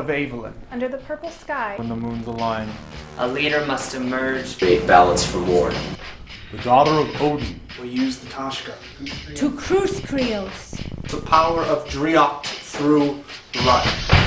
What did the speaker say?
of Eibhleann. Under the purple sky. When the moons align. A leader must emerge. Create balance for war. The daughter of Odin. We use the Tashka. To cruise Krios. The power of Driot through life.